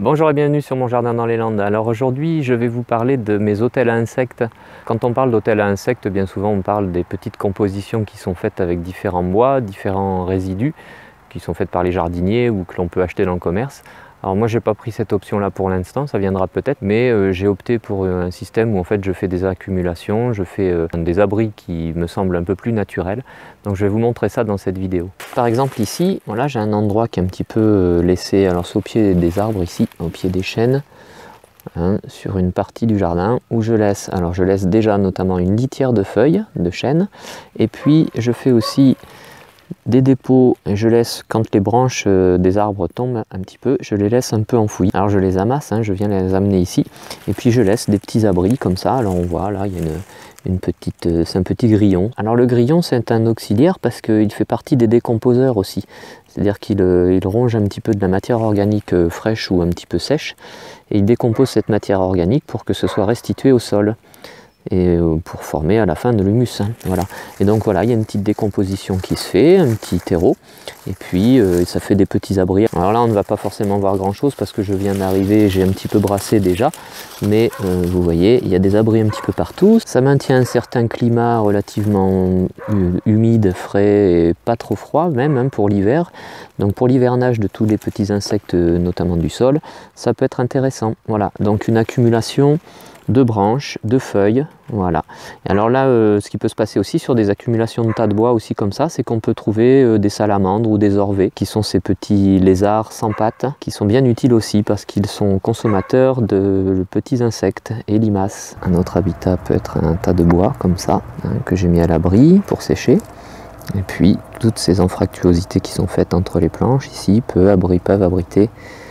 Bonjour et bienvenue sur mon jardin dans les Landes. Alors aujourd'hui je vais vous parler de mes hôtels à insectes. Quand on parle d'hôtels à insectes, bien souvent on parle des petites compositions qui sont faites avec différents bois, différents résidus, qui sont faites par les jardiniers ou que l'on peut acheter dans le commerce. Alors moi j'ai pas pris cette option là pour l'instant, ça viendra peut-être, mais j'ai opté pour un système où en fait je fais des accumulations, je fais des abris qui me semblent un peu plus naturels. Donc je vais vous montrer ça dans cette vidéo. Par exemple ici, voilà, j'ai un endroit qui est un petit peu laissé, alors c'est au pied des arbres ici, au pied des chênes, hein, sur une partie du jardin où je laisse déjà notamment une litière de feuilles de chêne, et puis je fais aussi des dépôts, et je laisse, quand les branches des arbres tombent un petit peu, je les laisse un peu enfouis. Alors je les amasse, hein, je viens les amener ici, et puis je laisse des petits abris comme ça. Alors on voit là, il y a c'est un petit grillon. Alors le grillon c'est un auxiliaire parce qu'il fait partie des décomposeurs aussi. C'est-à-dire qu'il ronge un petit peu de la matière organique fraîche ou un petit peu sèche, et il décompose cette matière organique pour que ce soit restitué au sol, et pour former à la fin de l'humus, hein, voilà. Et donc voilà, il y a une petite décomposition qui se fait, un petit terreau, et puis ça fait des petits abris. Alors là on ne va pas forcément voir grand chose parce que je viens d'arriver, j'ai un petit peu brassé déjà, mais vous voyez, il y a des abris un petit peu partout. Ça maintient un certain climat relativement humide, frais et pas trop froid même, hein, pour l'hiver. Donc pour l'hivernage de tous les petits insectes, notamment du sol, ça peut être intéressant. Voilà, donc une accumulation de branches, de feuilles, voilà. Et alors là, ce qui peut se passer aussi sur des accumulations de tas de bois aussi comme ça, c'est qu'on peut trouver des salamandres ou des orvets, qui sont ces petits lézards sans pattes, qui sont bien utiles aussi parce qu'ils sont consommateurs de petits insectes et limaces. Un autre habitat peut être un tas de bois comme ça, hein, que j'ai mis à l'abri pour sécher. Et puis toutes ces anfractuosités qui sont faites entre les planches ici peuvent abriter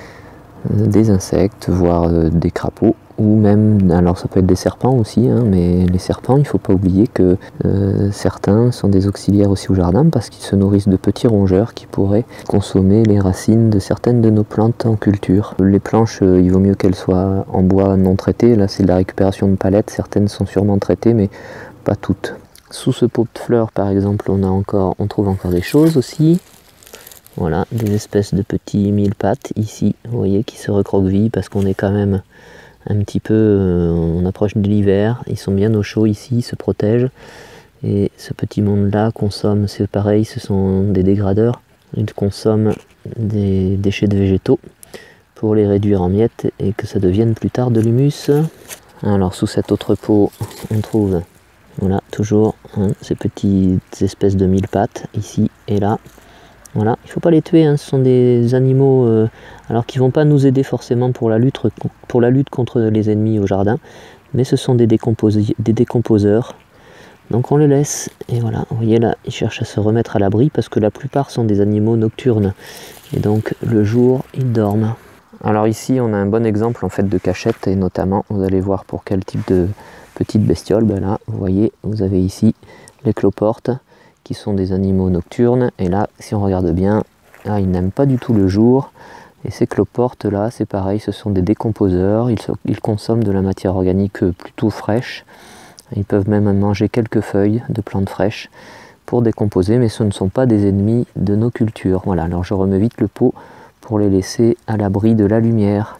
des insectes, voire des crapauds, ou même, alors ça peut être des serpents aussi, hein, mais les serpents, il ne faut pas oublier que certains sont des auxiliaires aussi au jardin parce qu'ils se nourrissent de petits rongeurs qui pourraient consommer les racines de certaines de nos plantes en culture. Les planches, il vaut mieux qu'elles soient en bois non traité, là c'est de la récupération de palettes, certaines sont sûrement traitées mais pas toutes. Sous ce pot de fleurs par exemple, on trouve encore des choses aussi. Voilà, des espèces de petits mille-pattes ici, vous voyez, qui se recroquevillent parce qu'on est quand même un petit peu, on approche de l'hiver, ils sont bien au chaud ici, ils se protègent. Et ce petit monde-là consomme, c'est pareil, ce sont des dégradeurs. Ils consomment des déchets de végétaux pour les réduire en miettes et que ça devienne plus tard de l'humus. Alors sous cet autre pot, on trouve, voilà, toujours hein, ces petites espèces de mille-pattes ici et là. Voilà, il ne faut pas les tuer, hein. Ce sont des animaux alors qui ne vont pas nous aider forcément pour la lutte contre les ennemis au jardin, mais ce sont des décomposeurs. Donc on les laisse, et voilà, vous voyez là, ils cherchent à se remettre à l'abri parce que la plupart sont des animaux nocturnes, et donc le jour, ils dorment. Alors ici, on a un bon exemple en fait de cachette, et notamment, vous allez voir pour quel type de petite bestiole. Ben là, vous voyez, vous avez ici les cloportes, qui sont des animaux nocturnes, et là si on regarde bien, là, ils n'aiment pas du tout le jour, et ces cloportes là c'est pareil, ce sont des décomposeurs, ils consomment de la matière organique plutôt fraîche, ils peuvent même manger quelques feuilles de plantes fraîches pour décomposer, mais ce ne sont pas des ennemis de nos cultures. Voilà, alors je remets vite le pot pour les laisser à l'abri de la lumière.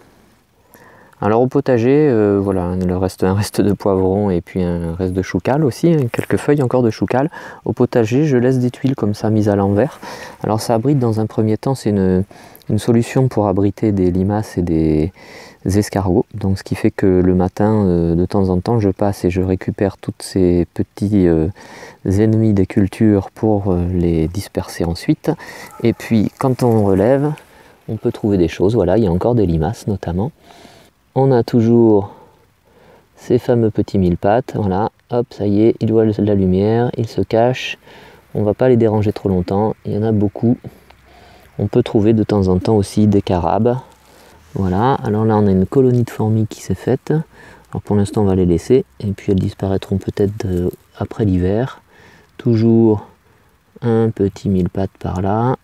Alors au potager, voilà, un reste de poivron et puis un reste de choucal aussi, hein, quelques feuilles encore de choucal. Au potager, je laisse des tuiles comme ça mises à l'envers. Alors ça abrite dans un premier temps, c'est une solution pour abriter des limaces et des escargots. Donc ce qui fait que le matin, de temps en temps, je passe et je récupère tous ces petits ennemis des cultures pour les disperser ensuite. Et puis quand on relève, on peut trouver des choses. Voilà, il y a encore des limaces notamment. On a toujours ces fameux petits mille-pattes, voilà, hop, ça y est, ils voient la lumière, ils se cachent, on ne va pas les déranger trop longtemps, il y en a beaucoup. On peut trouver de temps en temps aussi des carabes, voilà, alors là on a une colonie de fourmis qui s'est faite, alors pour l'instant on va les laisser, et puis elles disparaîtront peut-être après l'hiver. Toujours un petit mille-pattes par là,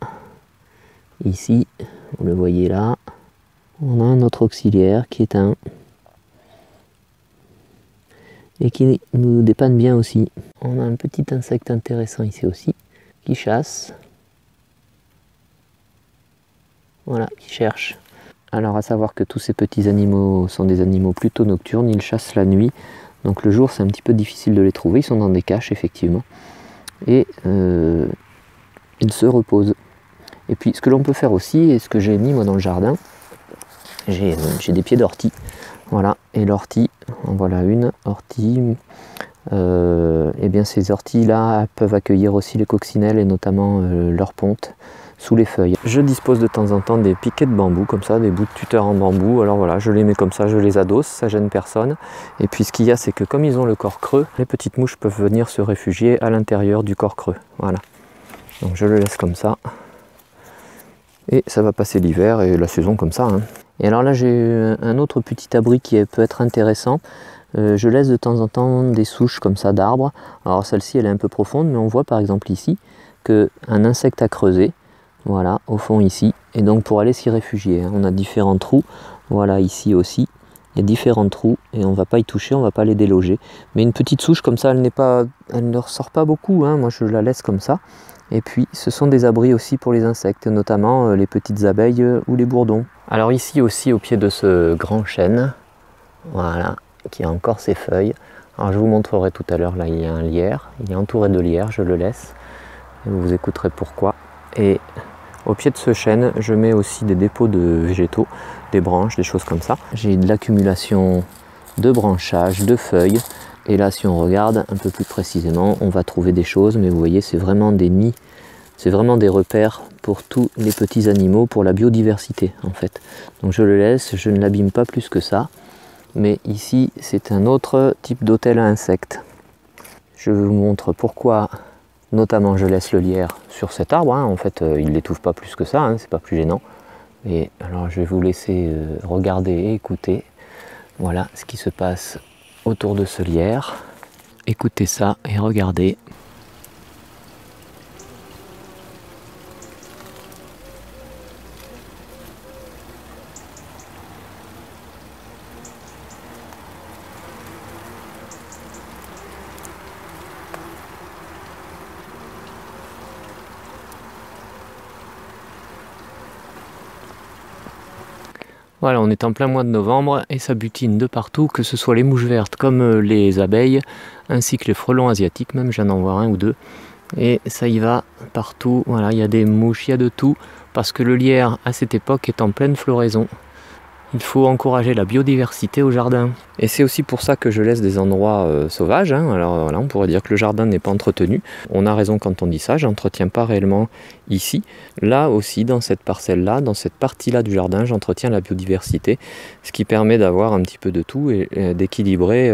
ici, vous le voyez là. On a un autre auxiliaire qui est et qui nous dépanne bien aussi. On a un petit insecte intéressant ici aussi, qui chasse. Voilà, qui cherche Alors à savoir que tous ces petits animaux sont des animaux plutôt nocturnes, ils chassent la nuit, donc le jour c'est un petit peu difficile de les trouver, ils sont dans des caches effectivement, et ils se reposent. Et puis ce que l'on peut faire aussi, et ce que j'ai mis moi dans le jardin, j'ai des pieds d'ortie, voilà, et l'ortie, en voilà une, ortie, et bien ces orties là peuvent accueillir aussi les coccinelles et notamment leurs pontes sous les feuilles. Je dispose de temps en temps des piquets de bambou comme ça, des bouts de tuteur en bambou, alors voilà, je les mets comme ça, je les adosse, ça gêne personne. Et puis ce qu'il y a, c'est que comme ils ont le corps creux, les petites mouches peuvent venir se réfugier à l'intérieur du corps creux, voilà. Donc je le laisse comme ça, et ça va passer l'hiver et la saison comme ça, hein. Et alors là j'ai un autre petit abri qui peut être intéressant. Je laisse de temps en temps des souches comme ça d'arbres. Alors celle-ci elle est un peu profonde, mais on voit par exemple ici qu'un insecte a creusé, voilà, au fond ici, et donc pour aller s'y réfugier, hein. On a différents trous, voilà ici aussi, il y a différents trous, et on ne va pas y toucher, on ne va pas les déloger. Mais une petite souche comme ça, elle ne ressort pas beaucoup, hein. Moi je la laisse comme ça. Et puis ce sont des abris aussi pour les insectes, notamment les petites abeilles ou les bourdons. Alors ici aussi au pied de ce grand chêne, voilà, qui a encore ses feuilles. Alors je vous montrerai tout à l'heure, là il y a un lierre, il est entouré de lierre, je le laisse, et vous écouterez pourquoi. Et au pied de ce chêne, je mets aussi des dépôts de végétaux, des branches, des choses comme ça. J'ai de l'accumulation de branchages, de feuilles, et là si on regarde un peu plus précisément, on va trouver des choses, mais vous voyez c'est vraiment des nids, c'est vraiment des repères pour tous les petits animaux, pour la biodiversité en fait. Donc je le laisse, je ne l'abîme pas plus que ça. Mais ici, c'est un autre type d'hôtel à insectes. Je vous montre pourquoi, notamment, je laisse le lierre sur cet arbre, hein. En fait, il ne l'étouffe pas plus que ça, hein. C'est pas plus gênant. Et alors, je vais vous laisser regarder et écouter. Voilà ce qui se passe autour de ce lierre. Écoutez ça et regardez. Voilà, on est en plein mois de novembre et ça butine de partout, que ce soit les mouches vertes comme les abeilles, ainsi que les frelons asiatiques, même j'en en vois un ou deux. Et ça y va partout, voilà, il y a des mouches, il y a de tout, parce que le lierre à cette époque est en pleine floraison. Il faut encourager la biodiversité au jardin. Et c'est aussi pour ça que je laisse des endroits sauvages, hein. Alors voilà, on pourrait dire que le jardin n'est pas entretenu. On a raison quand on dit ça, j'entretiens pas réellement ici. Là aussi, dans cette parcelle-là, dans cette partie-là du jardin, j'entretiens la biodiversité, ce qui permet d'avoir un petit peu de tout et d'équilibrer,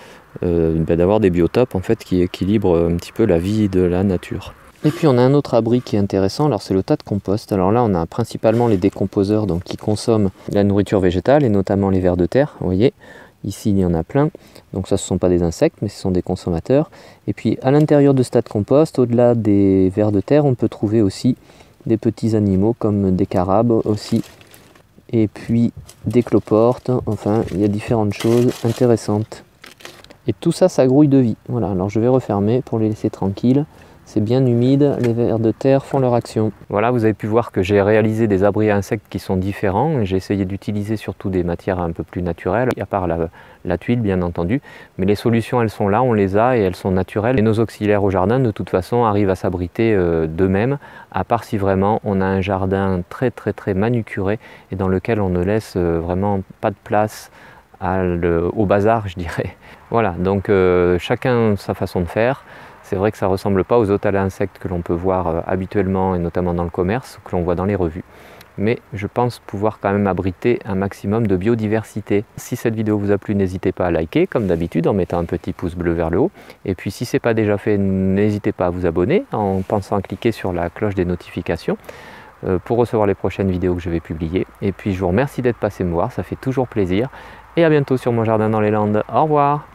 d'avoir des biotopes en fait qui équilibrent un petit peu la vie de la nature. Et puis on a un autre abri qui est intéressant, alors c'est le tas de compost. Alors là on a principalement les décomposeurs donc, qui consomment la nourriture végétale et notamment les vers de terre, vous voyez, ici il y en a plein, donc ça ce ne sont pas des insectes mais ce sont des consommateurs. Et puis à l'intérieur de ce tas de compost, au-delà des vers de terre, on peut trouver aussi des petits animaux comme des carabes aussi, et puis des cloportes, enfin il y a différentes choses intéressantes. Et tout ça, ça grouille de vie. Voilà, alors je vais refermer pour les laisser tranquilles. C'est bien humide, les vers de terre font leur action. Voilà, vous avez pu voir que j'ai réalisé des abris à insectes qui sont différents. J'ai essayé d'utiliser surtout des matières un peu plus naturelles, à part la tuile bien entendu. Mais les solutions, elles sont là, on les a et elles sont naturelles. Et nos auxiliaires au jardin, de toute façon, arrivent à s'abriter d'eux-mêmes, à part si vraiment on a un jardin très manucuré et dans lequel on ne laisse vraiment pas de place au bazar, je dirais. Voilà, donc chacun sa façon de faire. C'est vrai que ça ne ressemble pas aux hôtels à insectes que l'on peut voir habituellement et notamment dans le commerce, que l'on voit dans les revues. Mais je pense pouvoir quand même abriter un maximum de biodiversité. Si cette vidéo vous a plu, n'hésitez pas à liker, comme d'habitude, en mettant un petit pouce bleu vers le haut. Et puis si ce n'est pas déjà fait, n'hésitez pas à vous abonner en pensant à cliquer sur la cloche des notifications pour recevoir les prochaines vidéos que je vais publier. Et puis je vous remercie d'être passé me voir, ça fait toujours plaisir. Et à bientôt sur Mon Jardin dans les Landes. Au revoir!